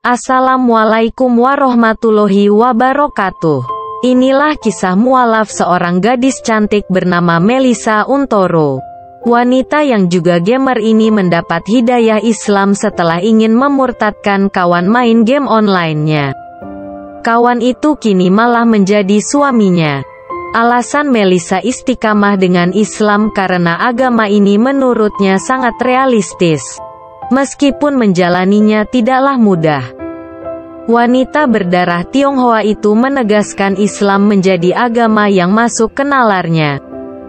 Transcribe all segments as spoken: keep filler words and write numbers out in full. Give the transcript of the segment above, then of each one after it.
Assalamualaikum warahmatullahi wabarakatuh. Inilah kisah mualaf seorang gadis cantik bernama Melissa Untoro. Wanita yang juga gamer ini mendapat hidayah Islam setelah ingin memurtadkan kawan main game online-nya. Kawan itu kini malah menjadi suaminya. Alasan Melissa istiqamah dengan Islam karena agama ini menurutnya sangat realistis. Meskipun menjalaninya tidaklah mudah. Wanita berdarah Tionghoa itu menegaskan Islam menjadi agama yang masuk ke nalarnya.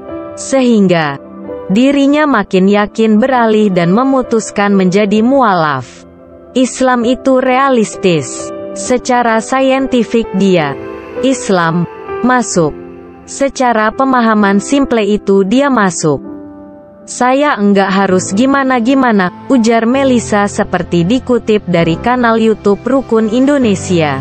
Sehingga dirinya makin yakin beralih dan memutuskan menjadi mualaf. Islam itu realistis. Secara saintifik dia, Islam, masuk. Secara pemahaman simple itu dia masuk. Saya enggak harus gimana-gimana, ujar Melissa seperti dikutip dari kanal YouTube Rukun Indonesia.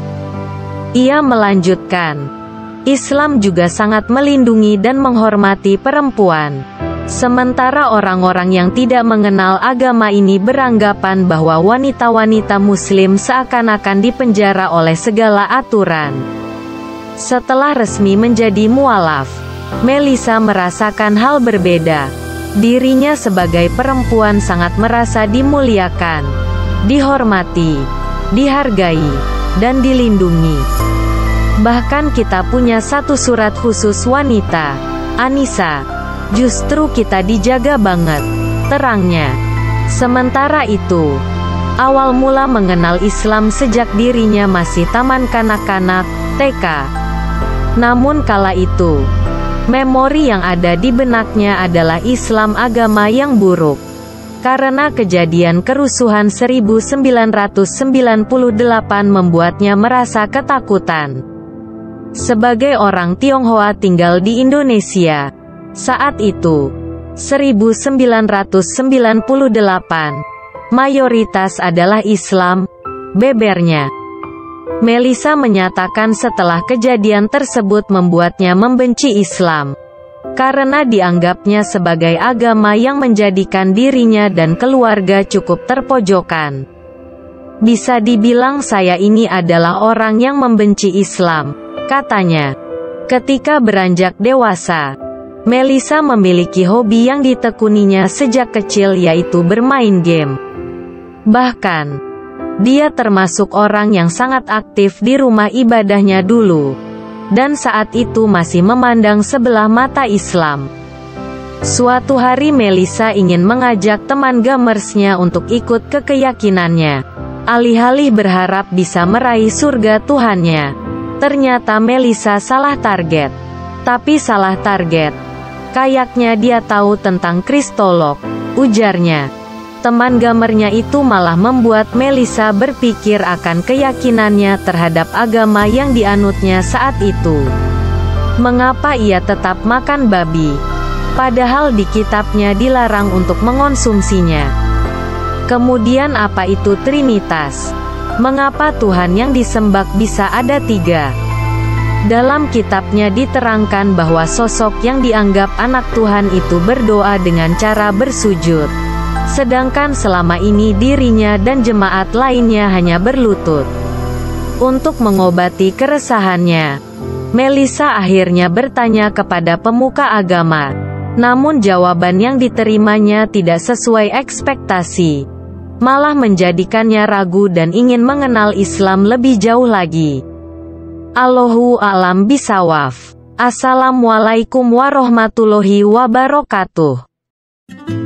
Ia melanjutkan, Islam juga sangat melindungi dan menghormati perempuan. Sementara orang-orang yang tidak mengenal agama ini beranggapan bahwa wanita-wanita muslim seakan-akan dipenjara oleh segala aturan. Setelah resmi menjadi mualaf, Melissa merasakan hal berbeda. Dirinya sebagai perempuan sangat merasa dimuliakan, dihormati, dihargai, dan dilindungi. Bahkan kita punya satu surat khusus wanita, Anissa. Justru kita dijaga banget, terangnya. Sementara itu, awal mula mengenal Islam sejak dirinya masih taman kanak-kanak, T K. Namun kala itu, memori yang ada di benaknya adalah Islam agama yang buruk. Karena kejadian kerusuhan seribu sembilan ratus sembilan puluh delapan membuatnya merasa ketakutan. Sebagai orang Tionghoa tinggal di Indonesia, saat itu, seribu sembilan ratus sembilan puluh delapan, mayoritas adalah Islam, bebernya. Melissa menyatakan setelah kejadian tersebut membuatnya membenci Islam, karena dianggapnya sebagai agama yang menjadikan dirinya dan keluarga cukup terpojokan. Bisa dibilang saya ini adalah orang yang membenci Islam, katanya. Ketika beranjak dewasa, Melissa memiliki hobi yang ditekuninya sejak kecil yaitu bermain game. Bahkan, dia termasuk orang yang sangat aktif di rumah ibadahnya dulu, dan saat itu masih memandang sebelah mata Islam. Suatu hari Melissa ingin mengajak teman gamersnya untuk ikut ke keyakinannya, alih-alih berharap bisa meraih surga Tuhannya. Ternyata Melissa salah target. Tapi salah target. Kayaknya dia tahu tentang kristolog, ujarnya. Teman gamernya itu malah membuat Melissa berpikir akan keyakinannya terhadap agama yang dianutnya saat itu. Mengapa ia tetap makan babi? Padahal di kitabnya dilarang untuk mengonsumsinya. Kemudian apa itu Trinitas? Mengapa Tuhan yang disembah bisa ada tiga? Dalam kitabnya diterangkan bahwa sosok yang dianggap anak Tuhan itu berdoa dengan cara bersujud. Sedangkan selama ini dirinya dan jemaat lainnya hanya berlutut. Untuk mengobati keresahannya, Melissa akhirnya bertanya kepada pemuka agama. Namun jawaban yang diterimanya tidak sesuai ekspektasi. Malah menjadikannya ragu dan ingin mengenal Islam lebih jauh lagi. Allahu a'lam bishawab. Assalamualaikum warahmatullahi wabarakatuh.